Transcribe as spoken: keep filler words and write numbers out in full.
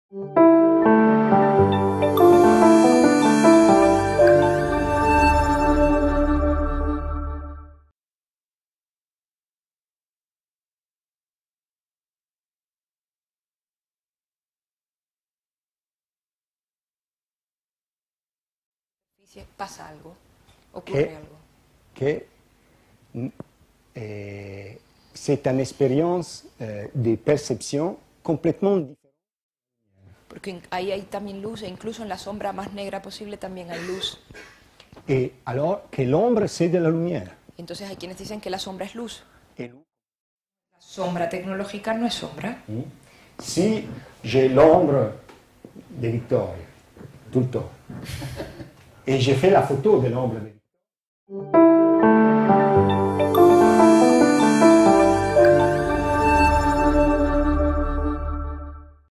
Pasa algo, ocurre que, algo. Que euh, c'est une expérience euh, de perception complètement différente. Porque ahí hay también luz, e incluso en la sombra más negra posible también hay luz. Et alors que l'ombre, c'est de la lumière. Entonces hay quienes dicen que la sombra es luz. Et La sombra tecnológica no es sombra. si j'ai l'ombre de Victoria, tout le temps, et j'ai fait la photo de l'ombre de Victoria,